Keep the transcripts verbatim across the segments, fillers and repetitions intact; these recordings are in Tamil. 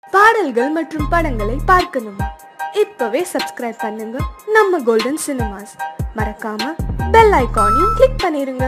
பாடல்கள் மற்றும் படங்களை பார்க்கணுமா? இப்பவே சப்ஸ்கிரைப் பண்ணுங்க நம்ம கோல்டன் சினிமாஸ். மறக்காம பெல் ஐகானையும் கிளிக் பண்ணிருங்க.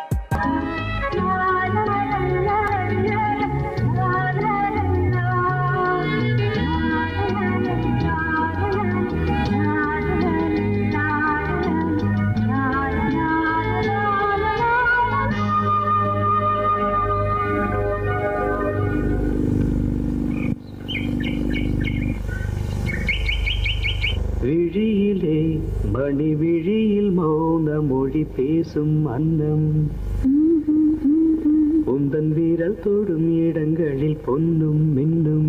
விழியிலே மணி விழியில் மௌன மொழி பேசும் அன்னம், உந்தன் வீரல் தொடும் இடங்களில் பொன்னும் மின்னும்.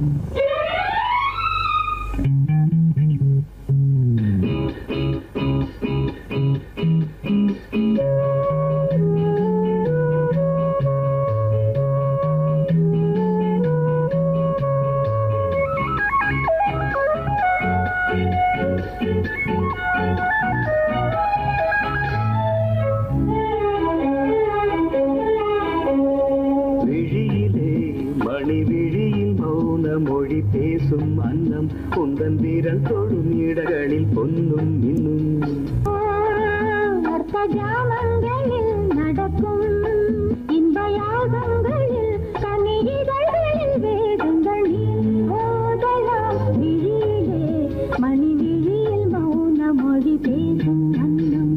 மொழி பேசும் அன்னம், உந்தன் வீரல் தொடும் இடங்களில் பொன்னும் மின்னும். அர்த்த ஜாமங்களில் நடக்கும் இன்ப யாகங்களில் கனிதழ்களில் வேதங்கள் ஓதலாம். விழியிலே மணி விழியில் மௌன மொழி பேசும் அன்னம்.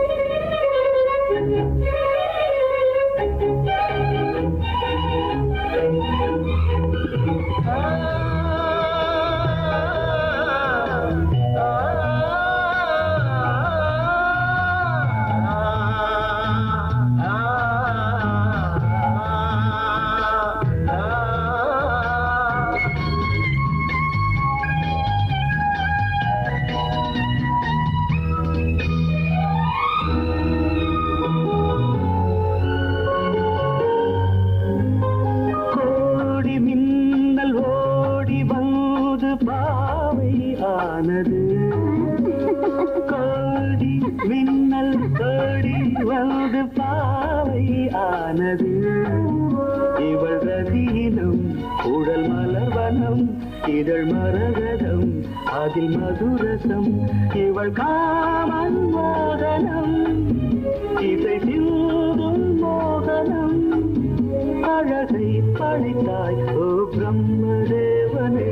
கோடி மின்னல் கோடி வந்து பாவை ஆனது. இவள் ரதியினம் உடல் மலர்வனம், இதழ் மரகதம் அதில் மதுரசம். இவள் காமன் மோகனம், இசை சிந்தும் மோகனம். அழகை படைத்தாய் ஓ பிரம்மதேவனே.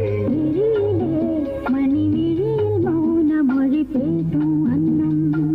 பேசும் அன்னம்.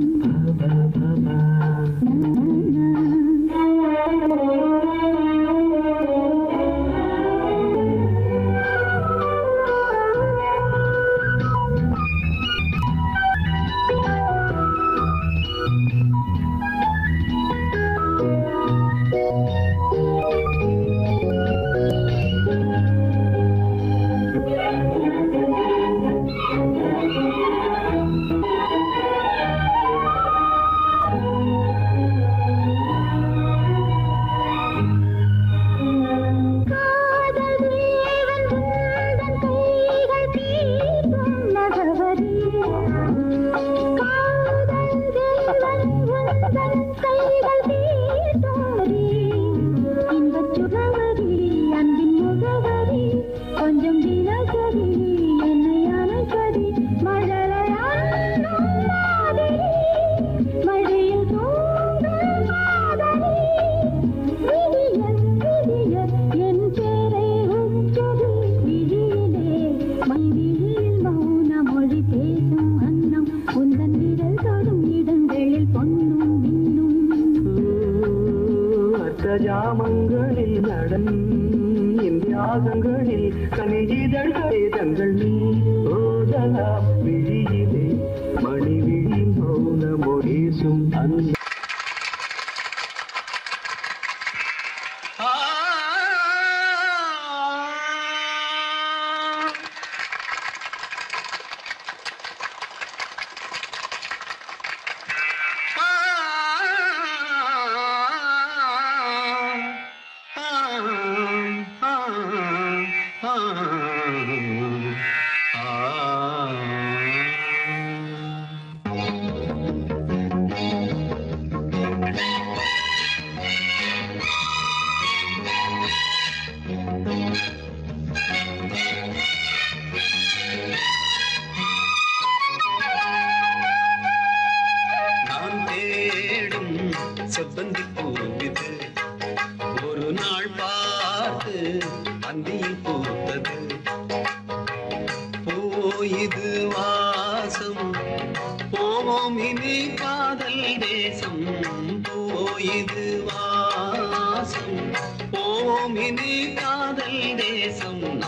கொஞ்சம் தினசரி என்னை அணைப்பதி மழையில் தோன்றும் காதலி. விடியல் விடியல் என் பேரை உச்சரி. விழியிலே மை விழியில் மௌன மொழி பேசும் அன்னம், உந்தன் விரல் தொடும் இடங்களில் பொன்னும் மின்னும். அர்த்த ஜாமங்களில் நடன் யாகங்களில் கனிதழ்கள் வேதங்கள் நீ ஓதலாம். விழியிலே மணி விழி மௌன மொழிசும் அன்னம்.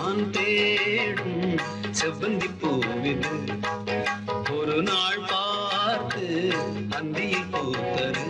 நான் தேடும் செவ்வந்தி பூவிது ஒரு நாள் பார்த்து அந்தியில் பூத்தது.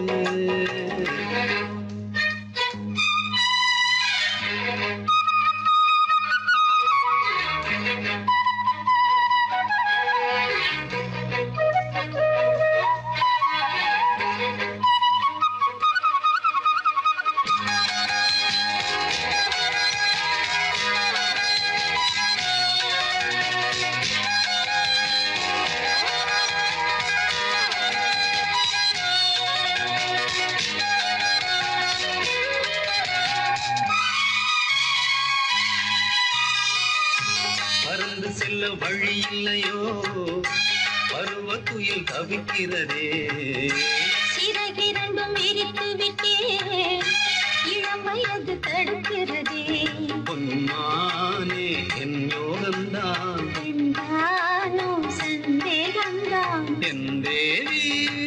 பறந்து செல்ல வழி இல்லையோ பருவ துயில் தவிக்கிறதே. சிறகிரண்டும் விரித்து விட்டே இளம் வயது தடுக்கிறதே. பொன்மானே என் யோகம்தான் என்றானோ சந்தேகம்தான் என் தேவி.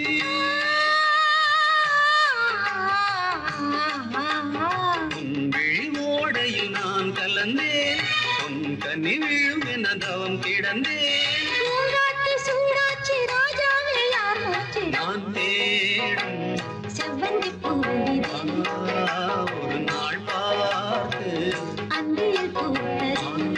உன்விழி ஓடையில் நான் கலந்தேன் உன் கனி விழும் என தவம் கிடந்தேன். சூடாச்சி ராஜாவே யார் மூச்சு நான் தேடும் செவ்வந்தி பூவிதே ஒரு நாள் பார்த்து அந்தியில் பூத்தது.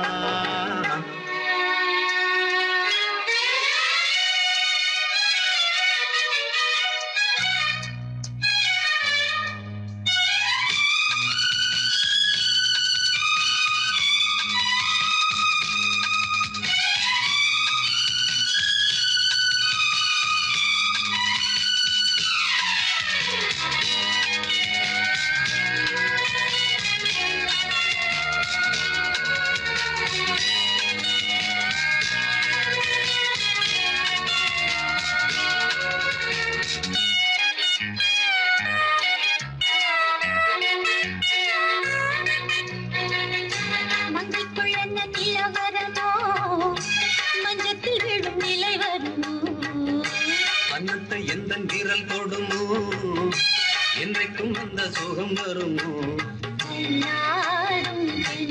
அன்னத்தை எந்த விரல் தொடுமோ என்றைக்கும் அந்த சுகம் வருமோ. என்னாலும்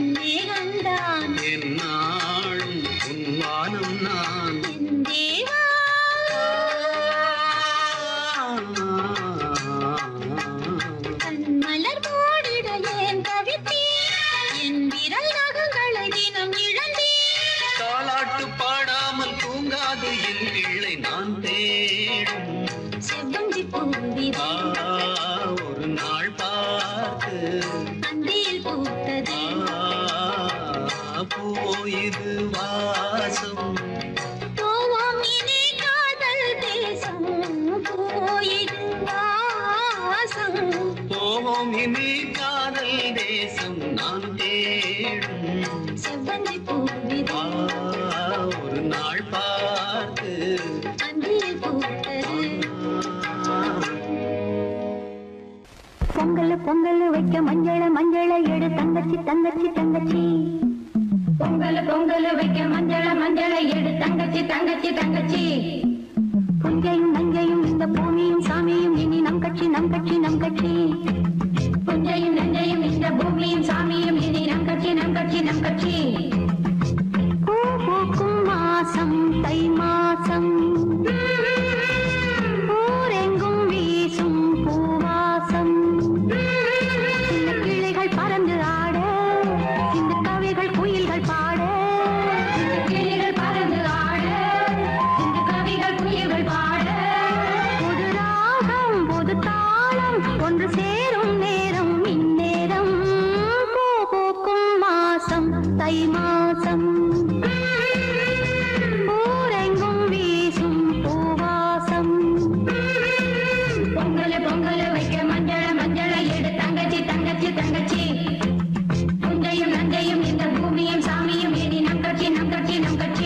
உன்வானம் நான் மலர் போடிட ஏன் தவித்தே என் விரல் நகங்களை தினம் இழந்தே. தாலாட்டு பாடாமல் தூங்காது என் பிள்ளை நான் தேடும் செவ்வந்தி பூவிதே ஒரு நாள் பார்த்து அந்தியில் பூத்தது. போயிது வாசம் போவோம் இனி காதல் தேசம். போயிது வாசம் போவோம் இனி காதல் தேசம் நான் தேடும் செவ்வந்தி பூவிதே ஒரு நாள் பார்த்து அந்தியில் பூத்தது. பொங்கல் பொங்கல் வைக்க மஞ்சள மஞ்சள எடு தங்கச்சி தங்கச்சி தங்கச்சி. பொங்கல் பொங்கல் வைக்க மஞ்சள மஞ்சள எடு தங்கச்சி தங்கச்சி தங்கச்சி. புஞ்சையும் நஞ்சையும் இந்த பூமியும் சாமியும் இனி நம் கட்சி நம் கட்சி நம் கட்சி. புஞ்சையும் நஞ்சையும் இந்த பூமியும் சாமியும் இனி நம் கட்சி நம் கட்சி நம் கட்சி. பூ பூக்கும் மாசம் தை மாசம் ஊரெங்கும் வீசும் பூவாசம். சின்ன கிளிகள் பறந்து ஆட இந்த கவிகள் குயில்கள் பாட. சின்ன கிளிகள் பறந்து ஆட இந்த கவிகள் குயில்கள் பாட. புது ராகம் புது தாளம் ஒன்று சேரும் நேரம் இந்நேரம். பூ பூக்கும் மாசம் தை மாசம் ஊரெங்கும் வீசும் பூவாசம். பொங்கல் பொங்கல் வைக்க மஞ்சள மஞ்சள எடு தங்கச்சி தங்கச்சி தங்கச்சி. புஞ்சையும் நஞ்சையும் இந்த பூமியும் சாமியும் இனி நம் கட்சி நம் கட்சி நம் கட்சி.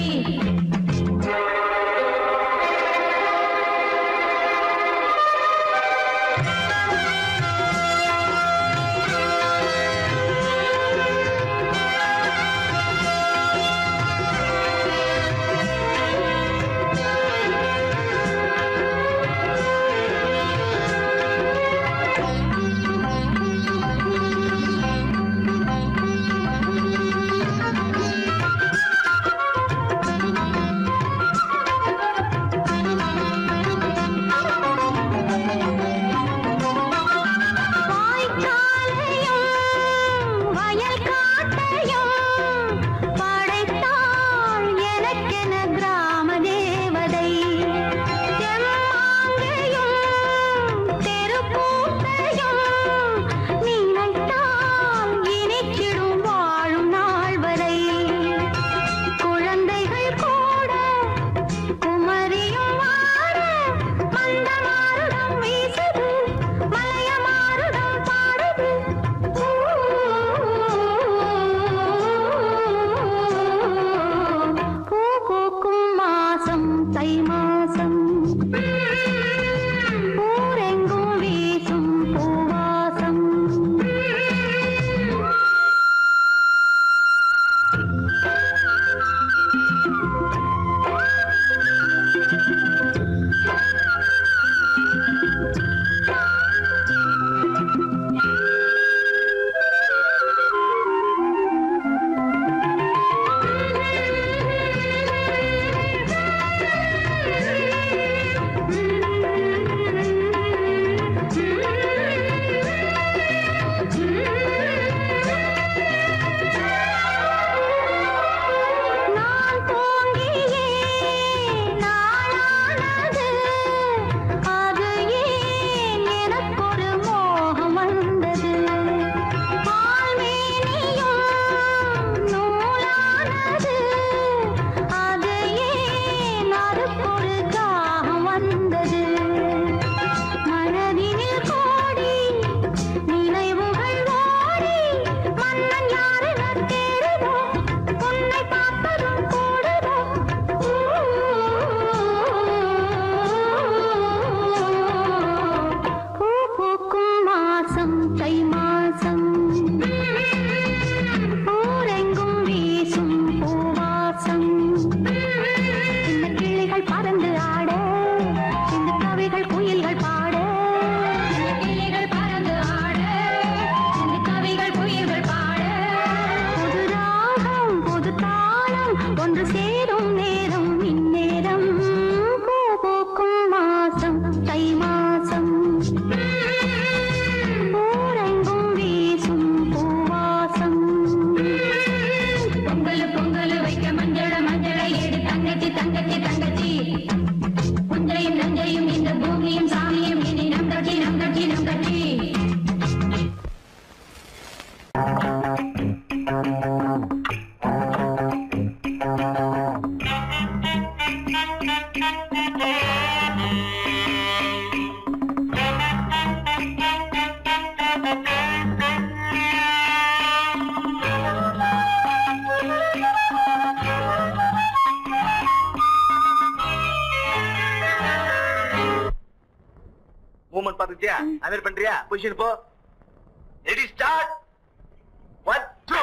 வந்துச்சியா அதே பண்றியா பொசிஷன் போ ரெடி ஸ்டார்ட் ஒன் டூ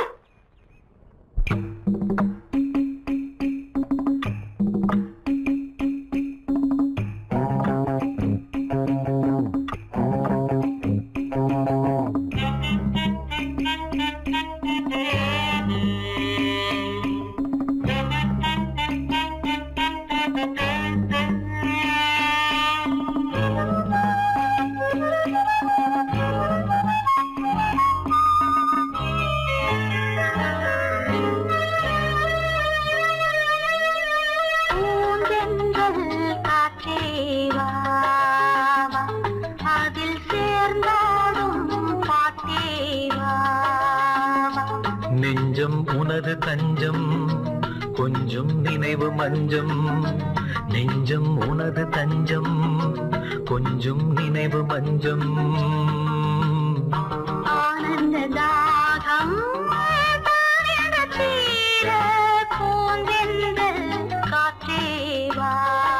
நெஞ்சம் உனது தஞ்சம் கொஞ்சம் நினைவு மஞ்சம் நெஞ்சம் உனது தஞ்சம் கொஞ்சம் நினைவு மஞ்சம் ஆனந்த தாகம் பூந்தெந்தல் காற்றே வா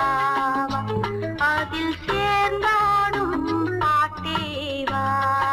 அதில் சேர்ந்தாடும் பாட்டே வா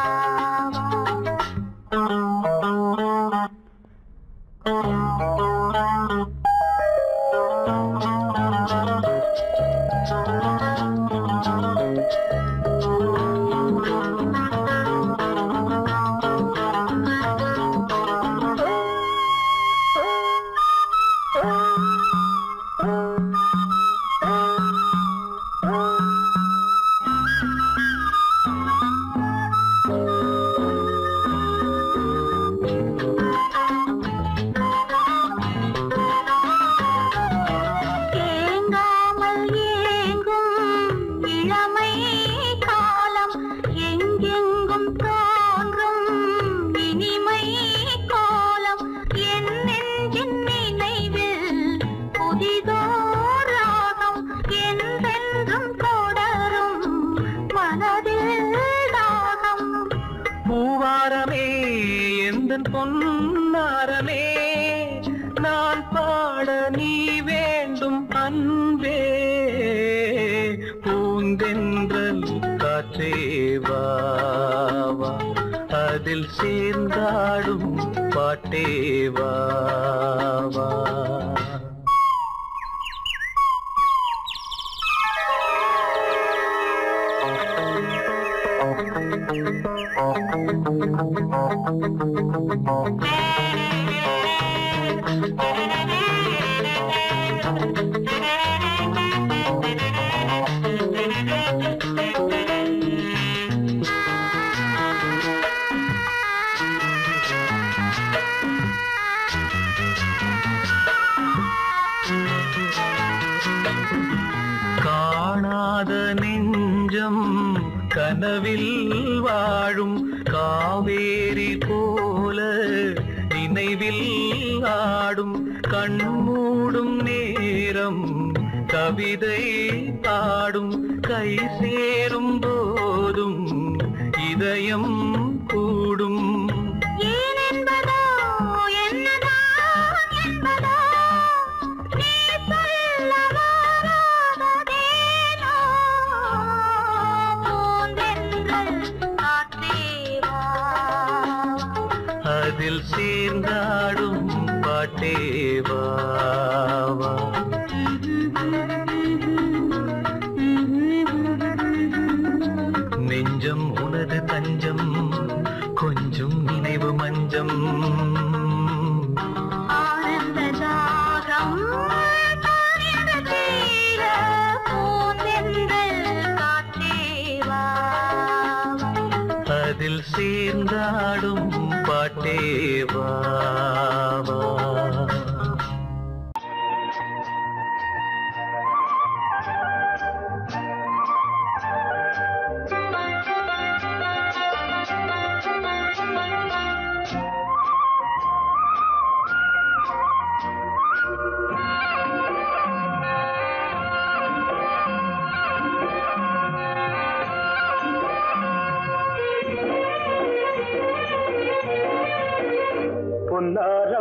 பூவாரமே எந்தன் பொன்னாரமே நான் பாட நீ வேண்டும் அன்பே பூந்தென்றல் காற்றே வா அதில் சேர்ந்தாடும் பாட்டே வா காணாத நெஞ்சம் கனவில் வாழும் காவேரி போல நினைவில் ஆடும் கண்மூடும் நேரம் கவிதை பாடும் கை சேரும் போதும் இதயம் கூடும் அதில் சேர்ந்தாடும் பாட்டே வா நெஞ்சம் உனது தஞ்சம் கொஞ்சம் நினைவு மஞ்சம் ஆனந்த தாகம் அதில் சேர்ந்தாடும் பாட்டே வா பொன்னார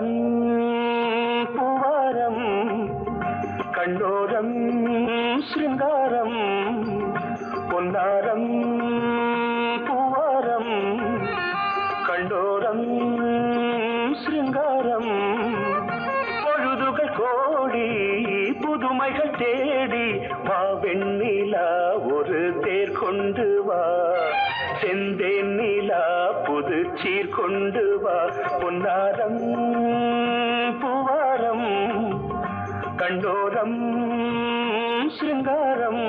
புதுமைகள் தேடி வா வெண்ணிலா ஒரு தேர் கொண்டு வா செந்தேன் நிலா புது சீர் கொண்டு வா பொன்னாரம் பூவாரம் கண்டோரம் சிருங்காரம்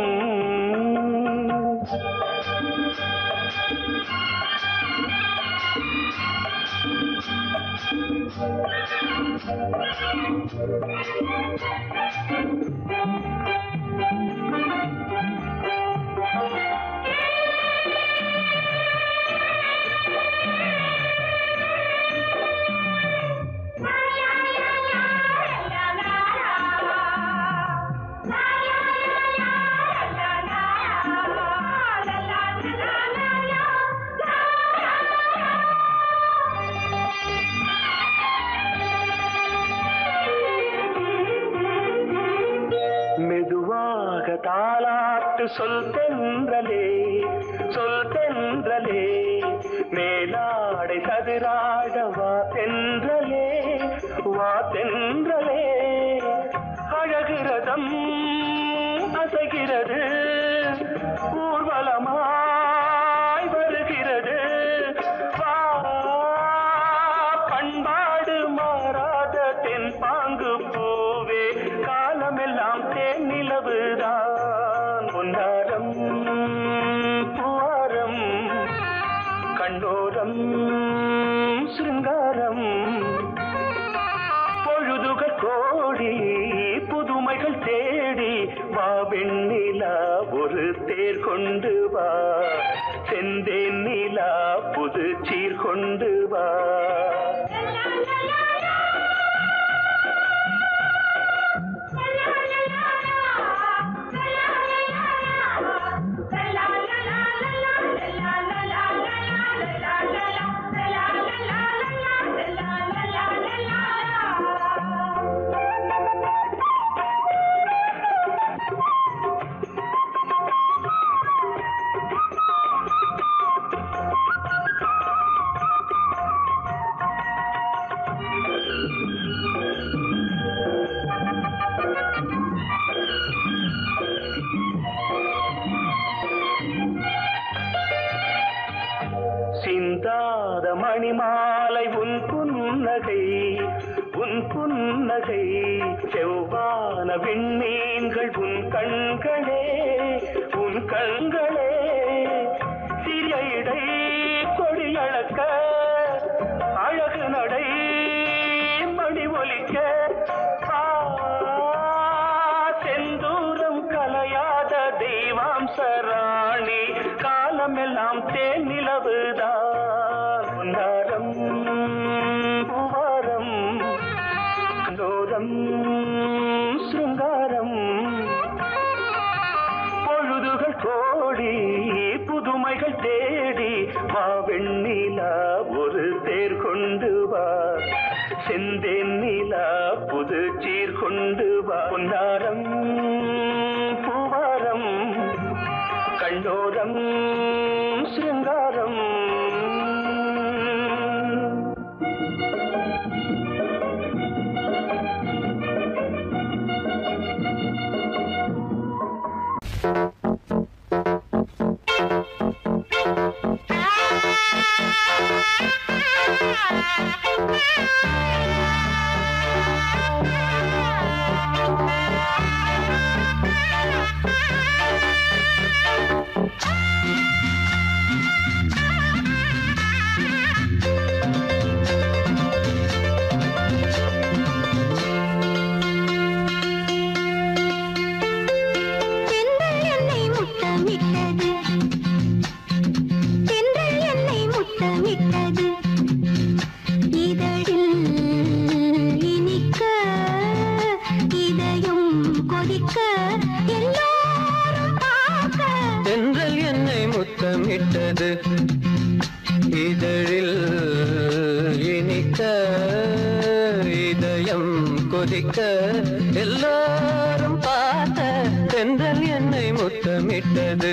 தாலாட்டு சொல் தென்றலே சொல் தென்றலே மேலாடை சதுராட வா தென்றலே வா தென்றலே அழகிறதம் அசைகிறது ஊர்வலமாய் வருகிறது வா பண்பாடு மாறாத தென் பாங்கு பூவே காலமெல்லாம் தேன் நிலவுதான் பொன்னாரம் பூவாரம் கண்டோரம் சிருங்காரம் பொழுதுகள் கோடி புதுமைகள் தேடி வா வெண்ணிலா ஒரு தேர் கொண்டு வா செந்தேன் நிலா புது சீர் கொண்டு வா சிந்தாத மணிமாலை உன் புன்னகை உன் புன்னகை செவ்வான விண்மீன்கள் உன் கண்களே உன் கண்களே சிறிய இடை கொடியளக்க அழகு நடை மணி ஒலிக்க செந்தூரம் கலையாத தெய்வாம்சராணி காலமெல்லாம் தேன் நிலவுதான் பொன்னாரம் பூவாரம் கண்டோரம் சிருங்காரம் பொழுதுகள் கோடி புதுமைகள் தேடி வா வெண்ணிலா ஒரு தேர் கொண்டு வா செந்தேன் நிலா புது சீர் கொண்டு வா பொன்னாரம் பூவாரம் கண்டோரம் சிருங்காரம் முத்தமிட்டது இதழில் இனிக்க இதயம் கொதிக்க எல்லாரும் பார்த்த தென்றல் என்னை முத்தமிட்டது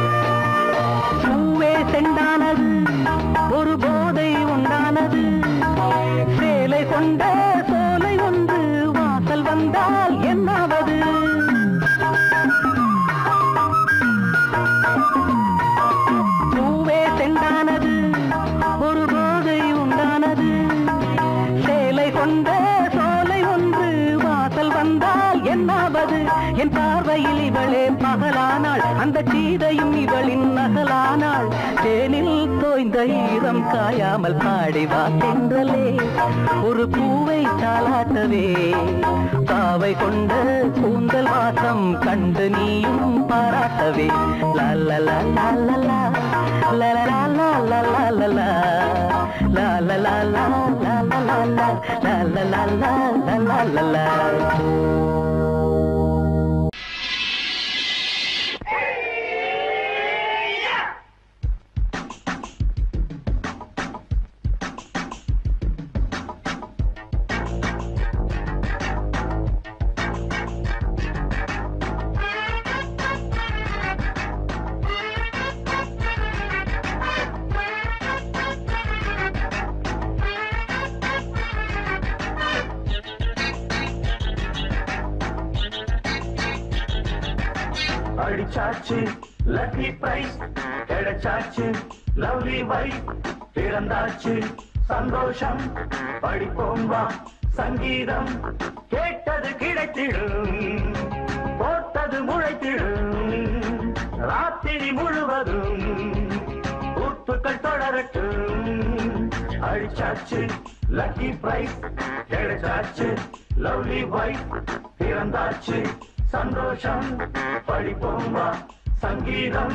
என் பார்வையில் இவளே பகலானாள், அந்த சீதையும் இவளின் நகலானாள். தேனில் தோய்ந்த ஈரம் காயாமல் பாடிவா தென்றலே, ஒரு பூவை தாலாட்டவே. பாவை கொண்ட கூந்தல் வாசம் கண்டு நீயும் பாராட்டவே. லல்லலா லல்லலா லல்லலா லல்லலா லல்லலா லல்லலா லல்லலா. அடிச்சாச்சு லக்கி பிரைஸ், கிடைச்சாச்சு லவ்லி வைஃப், பிறந்தாச்சு சந்தோஷம், படிப்போம் வா சங்கீதம். கேட்டது கிடைத்திடும், போட்டது முளைத்திடும், ராத்திரி முழுவதும் ஊத்துக்கள் தொடரட்டும். அடிச்சாச்சு லக்கி பிரைஸ், கிடைச்சாச்சு லவ்லி வைஃப், பிறந்தாச்சு சந்தோஷம், படிப்போம் வா சங்கீதம்.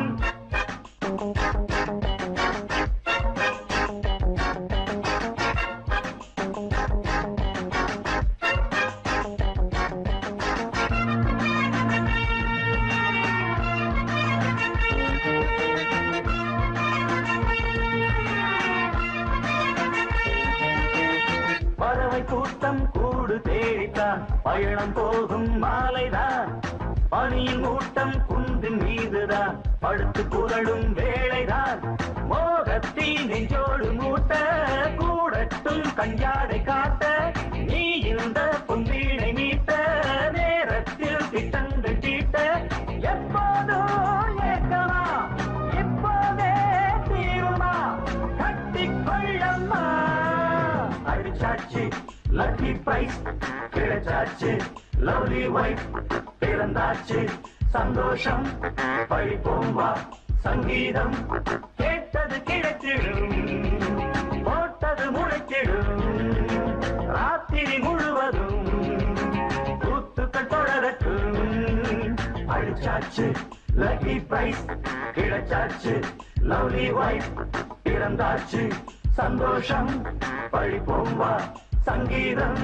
பறவை கூட்டம் கூடு தேடித்தான் பயணம் போகும் மாலைதான், பனியின் மூட்டம் குன்றின் மீதுதான் படுத்து புரளும் வேளைதான். மோகத்தின் நெஞ்சோடு மூட்ட கூடட்டும் கஞ்சாடை காட்ட, நீ இந்த பொன்வீணை மீட்ட நேரத்தில் திட்டங்கள் தீட்ட. எப்போதும் ஏற்கமா இப்போதே தீருமா, கட்டிக்கொள்ளம்மா. அடிச்சாச்சு லக்கி பிரைஸ், கிடைச்சாச்சு லவ்லி வைஃப், பிறந்தாச்சு சந்தோஷம், படிப்போம் வா சங்கீதம். கேட்டது கிடைத்திடும், போட்டது முளைத்திடும், ராத்திரி முழுவதும் கூத்துக்கள் தொடரட்டும். அடிச்சாச்சு லக்கி பிரைஸ், கிடைச்சாச்சு லவ்லி வைஃப், பிறந்தாச்சு சந்தோஷம், படிப்போம் வா சங்கீதம்.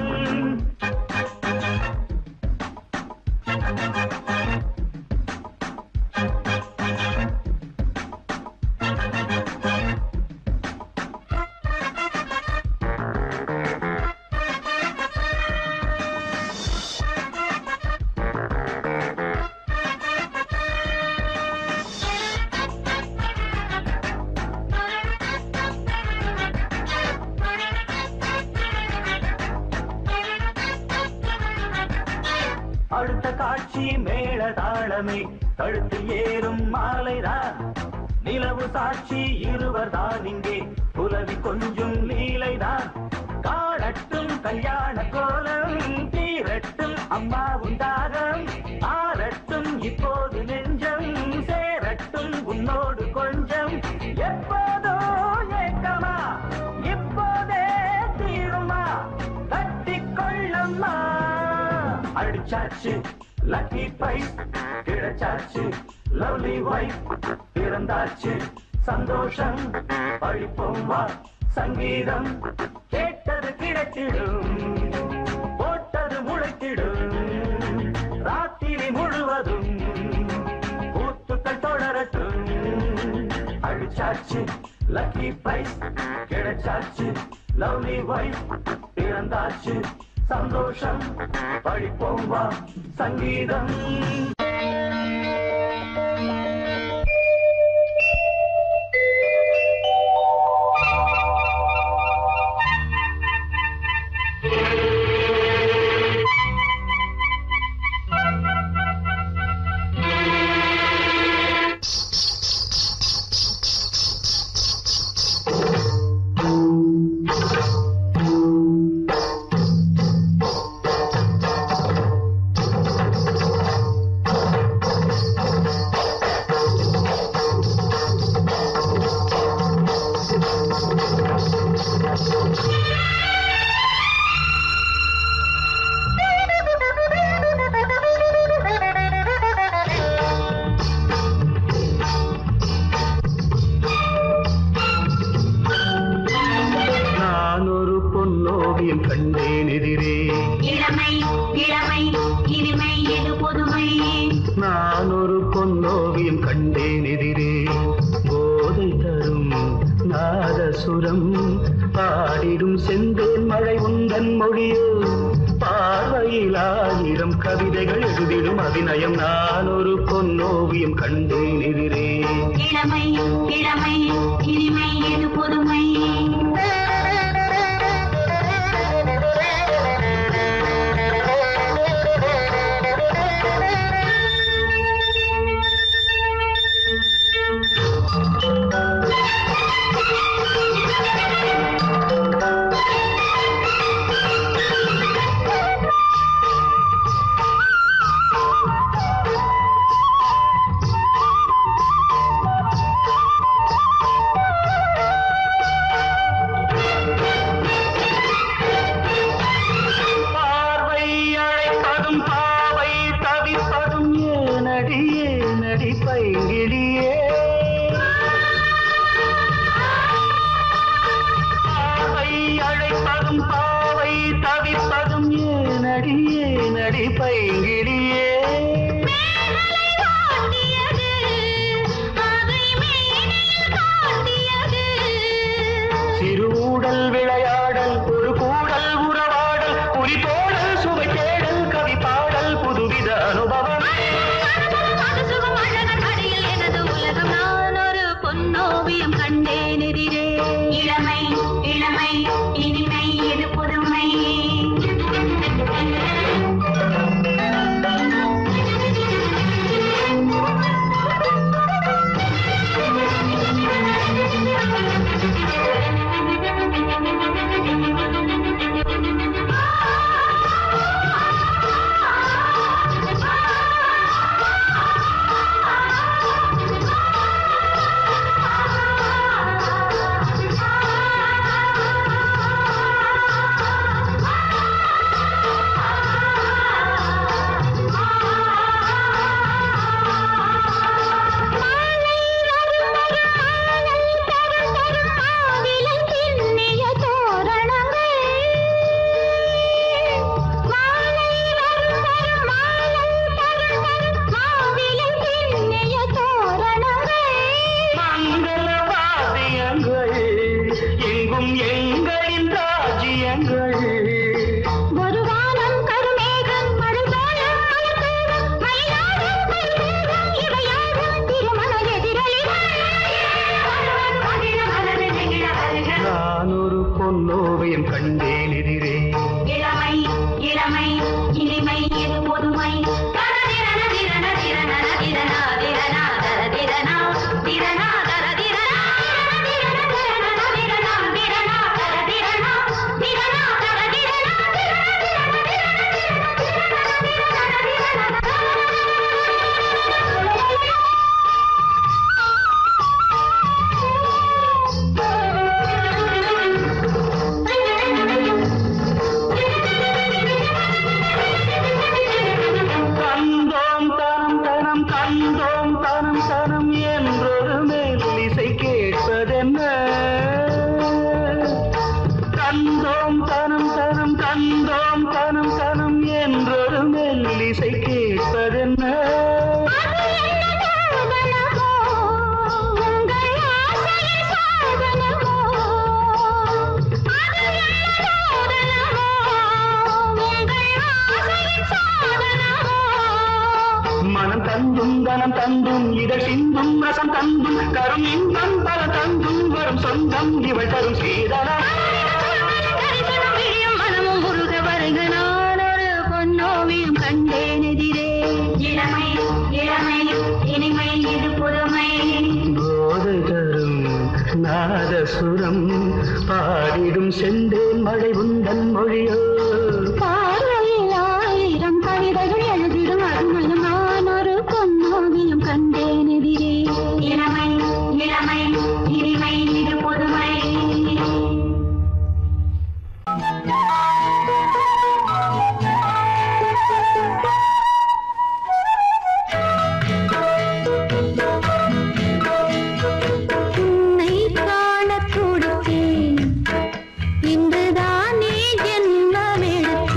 அடுத்த காட்சி மேள தாளமே, கழுத்தில் ஏறும் மாலைதான், நிலவு சாட்சி இருவர் தான் இங்கே, புலவி கொஞ்சம் லீலைதான். காணட்டும் கல்யாண கோலம், தீரட்டும் அம்மா உண்டாகம், ஆரட்டும் இப்போது நெஞ்சம், சேரட்டும் உன்னோடு கொஞ்சம். எப்போதோ ஏக்கமா இப்போதே தீருமா, கட்டிக்கொள்ளம்மா. அடிச்சாச்சு லக்கி பிரைஸ், கிடைச்சாச்சு லவ்லி வைஃப், பிறந்தாச்சு சந்தோஷம், படிப்போம் வா சங்கீதம். கேட்டது கிடைத்திடும், போட்டது முளைத்திடும், ராத்திரி முழுவதும் கூத்துக்கள் தொடரட்டும். அடிச்சாச்சு லக்கி பிரைஸ், கிடைச்சாச்சு லவ்லி வைஃப், பிறந்தாச்சு சந்தோஷம், படிப்போம் வா சங்கீதம். நான் ஒரு பொன்னோவியம் கண்டேன் எதிரே. போதை தரும் நாதசுரம் பாடிடும் செந்தேன் மழை உந்தன் மொழியோ. பார்வையில் ஆயிரம் கவிதைகள் எழுதிடும் அபிநயம். நான் ஒரு பொன்னோவியம் கண்டேன் எதிரே. இளமை இளமை இனிமை இது புதுமை. நாதசுரம் பாடிடும் செந்தேன் மழை உந்தன் மொழியோ. பார்வையில் ஆயிரம் கவிதைகள் எழுதிடும் அருமையும் நான் ஒரு பொன்னோவியம் கண்டேன் எதிரே. இளமை இளமை இனிமை இது புதுமை. இன்றுதானே ஜென்மமெடுத்தேன்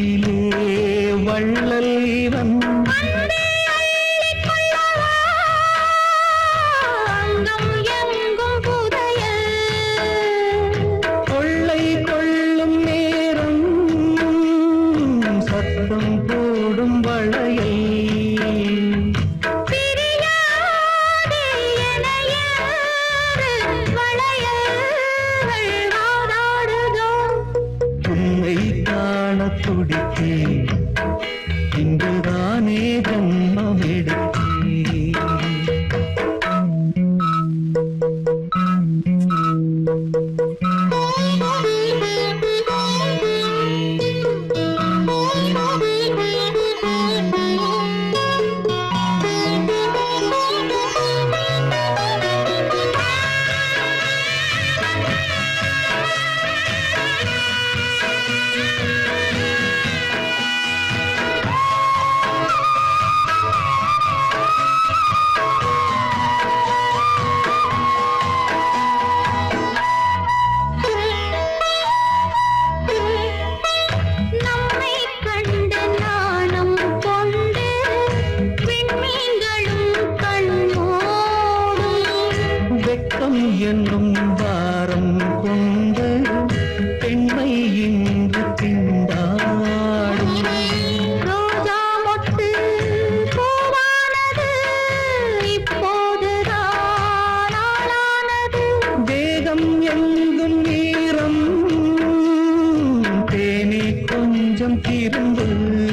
அன்பிலே வள்ளல் இவன் கொள்ளை கொள்ளும் நேரம் சத்தம் போடும் வளையை துடித்தே இங்குதானே ஜன்மம் எடுத்தே என்னும் வாரம் கொண்டு பெண்மை இன்று திண்டாடும் ரோஜா மொட்டு பூவானது இப்போதுதான் ஆளானது வேகம் எங்கும் நீரம் தேனி கொஞ்சம் திரும்பு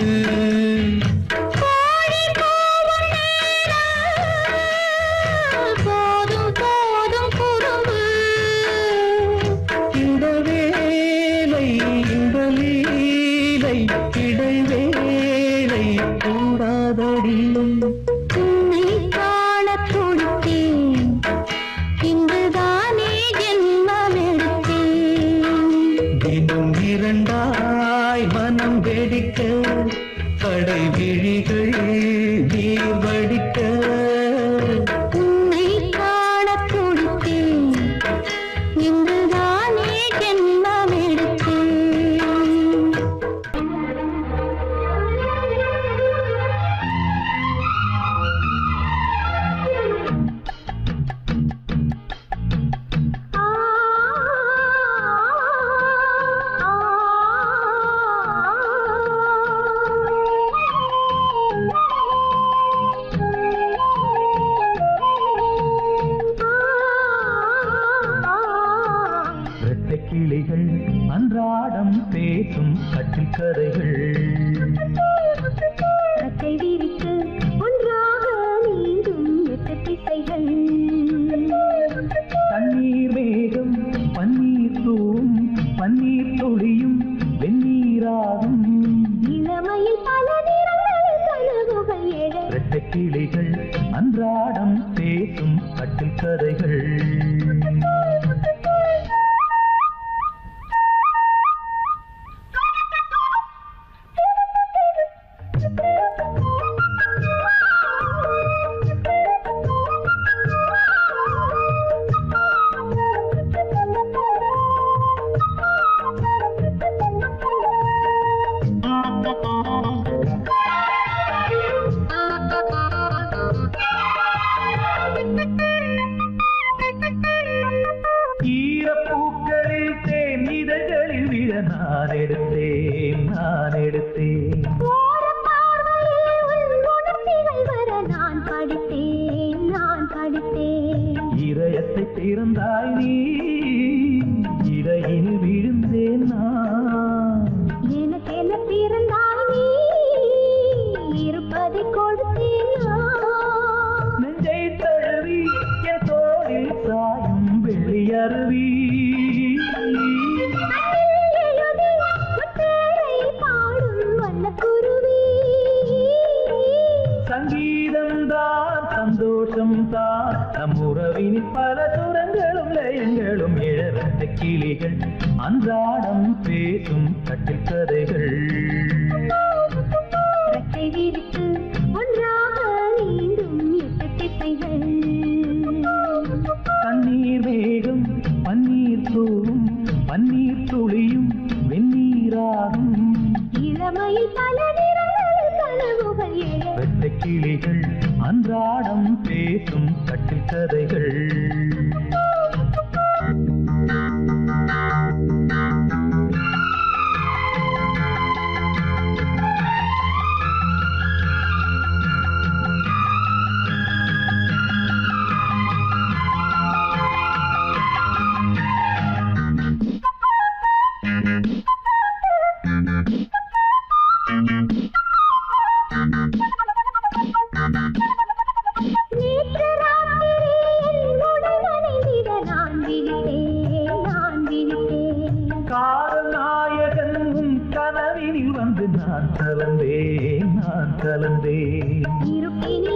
இடைவேளை கூடாதடியும் உன்னை காண துடித்தேன் இங்குதானே ஜென்மம் எடுத்தேன் தினம் இரண்டாய் மனம் வெடிக்க கடை விழிகள் நீர் வடிக்க உன்னை காண துடித்தேன் இங்குதானே ஜென்மம் எடுத்தேன் கிளிகள் அன்றாடம் பேசும் கட்டில் கதைகள் கட்டை விரித்து ஒன்றாக நீங்கும் எட்டு திசைகள் தண்ணீர் வேகம் பன்னீர் தூவும் பன்னீர் துளியும் வெந்நீராகும் இளமையில் பல நிறங்கள் கனவுகள் எழ இரட்டை கிளிகள் அன்றாடம் பேசும் கட்டில் கதைகள் ஈரப்பூக்களில் தேன் இதழ்களில் விழ நான் எடுத்தேன் நான் எடுத்தேன் நான் படித்தேன் நான் படித்தேன் இதயத்தை திறந்தாய் நீ இடையில் விழுந்தேன் நான் எனக்கென பிறந்தாய் நீ இருப்பதை கொடுத்தேன் நான் நெஞ்சை தழுவி என் தோளில் சாயும் வெள்ளி அருவி சங்கீதம் தான் சந்தோஷம் தான் நம் உறவினில் பல சுரங்களும் லயங்களும் இழந்த கிளிகள் அன்றாடம் பேசும் கட்டில் கதைகள் தண்ணீர் வேகம் பன்னீர் தூவும் பன்னீர் துளியும் வெந்நீராகும் இளமை வானில் பல நிறங்களில் கனவுகள் எழ வெட்ட கிளிகள் அன்றாடம் பேசும் கட்டில் கதைகள் நேற்று ராத்திரி என்னுடன் நனைந்திட நான் விழித்தேன் நான் விழித்தேன் காதல் நாயகன் உன் கனவினில் வந்து நான் கலந்தேன் நான் கலந்தேன் இருட்டினில்